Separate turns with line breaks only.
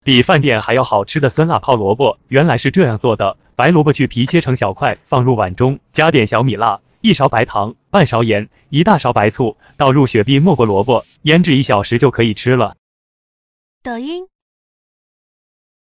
比饭店还要好吃的酸辣泡萝卜，原来是这样做的：白萝卜去皮切成小块，放入碗中，加点小米辣，1勺白糖，半勺盐，1大勺白醋，倒入雪碧没过萝卜，腌制1小时就可以吃了。
抖音。